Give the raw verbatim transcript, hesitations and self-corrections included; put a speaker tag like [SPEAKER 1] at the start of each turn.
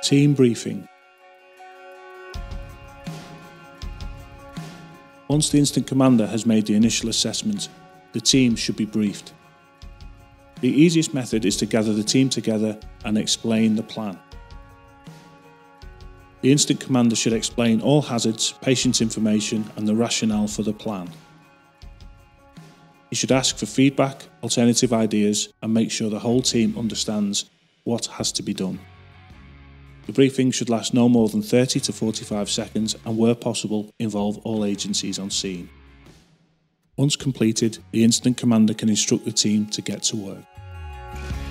[SPEAKER 1] Team briefing. Once the incident commander has made the initial assessment, the team should be briefed. The easiest method is to gather the team together and explain the plan. The incident commander should explain all hazards, patient information and the rationale for the plan. He should ask for feedback, alternative ideas and make sure the whole team understands what has to be done. The briefing should last no more than thirty to forty-five seconds and, where possible, involve all agencies on scene. Once completed, the incident commander can instruct the team to get to work.